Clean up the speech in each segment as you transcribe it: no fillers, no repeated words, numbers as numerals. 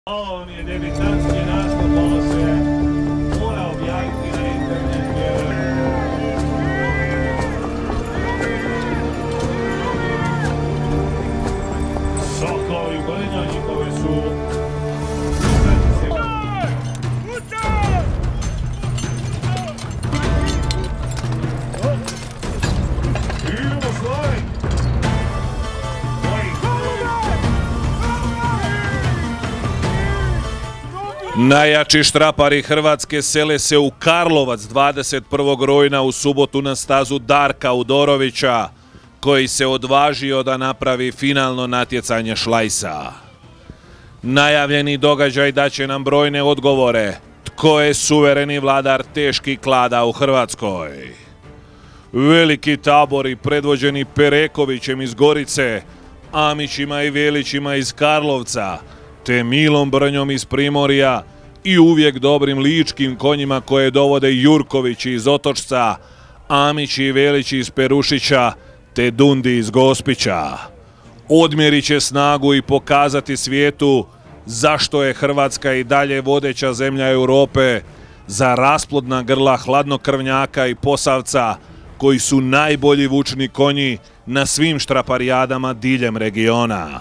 On je debitantski nastup, ovo se mora objaviti na internet, Sokol i Brnja, njihove su idemo slaj! Najjači štrapari Hrvatske sele se u Karlovac 21. rujna u subotu na stazu Darka Udorovića, koji se odvažio da napravi finalno natjecanje šlajsa. Najavljeni događaj daće nam brojne odgovore. Tko je suvereni vladar teških klada u Hrvatskoj? Veliki tabori predvođeni Perekovićem iz Gorice, Amićima i Velićima iz Karlovca, te Milom Brnjom iz Primorja i uvijek dobrim ličkim konjima koje dovode Jurkovići iz Otočca, Amići i Velići iz Perušića, te Dundi iz Gospića. Odmjerit će snagu i pokazati svijetu zašto je Hrvatska i dalje vodeća zemlja Europe za rasplodna grla hladnokrvnjaka i posavca, koji su najbolji vučni konji na svim štraparijadama diljem regiona.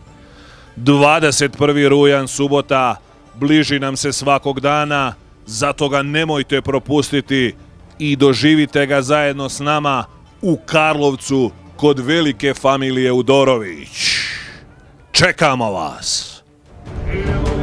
21. rujan, subota, bliži nam se svakog dana, zato ga nemojte propustiti i doživite ga zajedno s nama u Karlovcu kod velike familije Udorović. Čekamo vas!